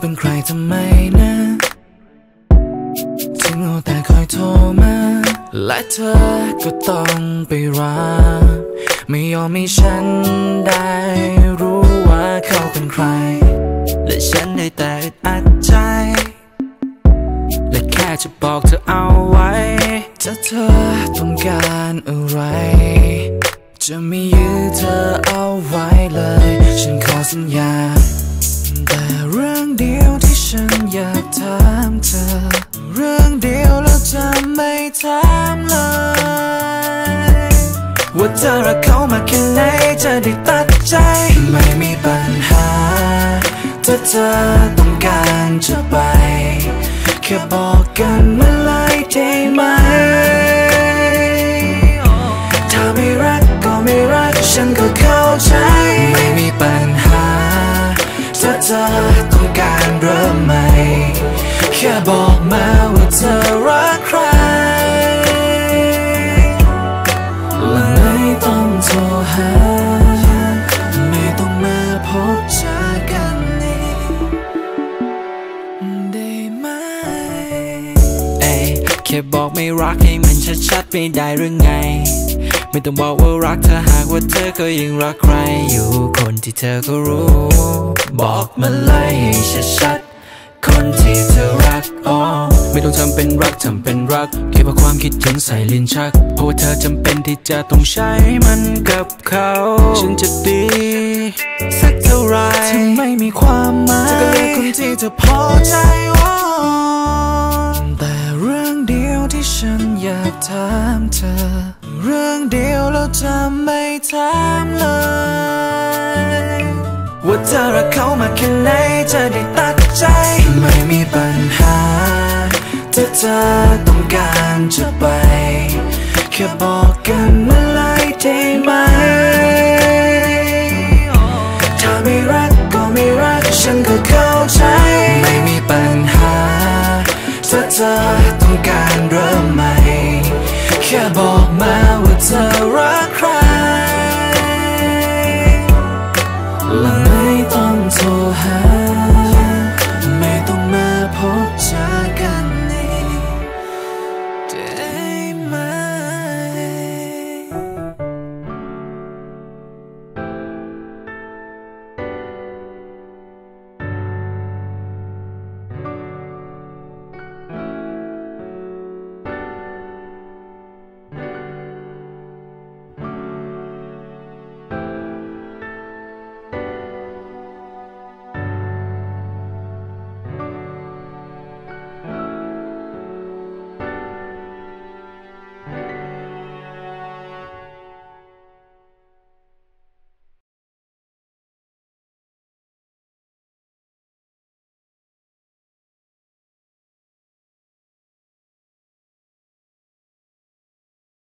เป็นใครทำไมนะถึงเอาแต่คอยโทรมาและเธอก็ต้องไปรักไม่ยอมให้ฉันได้รู้ว่าเขาเป็นใครและฉันได้แต่อึดอัดใจและแค่จะบอกเธอเอาไว้ถ้าเธอต้องการอะไรจะไม่ยื้อเธอเอาไว้เลยฉันขอสัญญาแต่เรื่องเดียวที่ฉันอยากถามเธอเรื่องเดียวแล้วจะไม่ถามเลยว่าเธอรักเขามากแค่ไหนจะได้ตัดใจไม่มีปัญหาถ้าเธอต้องการจะไปแค่บอกกันเมื่อไรได้ไหมถ้าไม่รักก็ไม่รักฉันก็เข้าใจไม่มีปัญหาถ้าเธอต้องการเริ่มใหม่แค่บอกมาว่าเธอรักใครและไม่ต้องโทรหาไม่ต้องมาพบเจอกันนี่ได้ไหมแค่บอกไม่รักให้มันชัดๆไม่ได้หรือไงไม่ต้องบอกว่ารักเธอหากว่าเธอก็ยังรักใครอยู่คนที่เธอก็รู้บอกมาเลยให้ชัดๆคนที่เธอรักไม่ต้องทำเป็นรักทำเป็นรักแค่พอความคิดถึงใส่ลิ้นชักเพราะว่าเธอจำเป็นที่จะต้องใช้มันกับเขาฉันจะดีสักเท่าไรที่ไม่มีความหมายเธอก็เลือกคนที่เธอพอใจแต่เรื่องเดียวที่ฉันอยากถามเธอเรื่องเดียวแล้วจะไม่ถามเลยว่าเธอรักเขามากแค่ไหนจะได้ตัดใจไม่มีปัญหาถ้าเธอต้องการจะไปแค่บอกกันเมื่อไรได้ไหมถ้าไม่รักก็ไม่รักฉันก็เข้าใจไม่มีปัญหาถ้าเธอต้องการเริ่มใหม่แค่บอกมาว่าเธอรักใคร